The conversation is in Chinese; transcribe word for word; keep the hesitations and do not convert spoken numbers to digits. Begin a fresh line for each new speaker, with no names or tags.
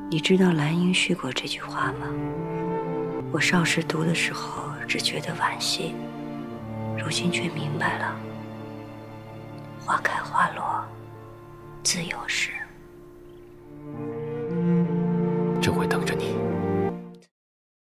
你知道蓝英叙过这句话吗？我少时读的时候只觉得惋惜，如今却明白了。花开花落，自有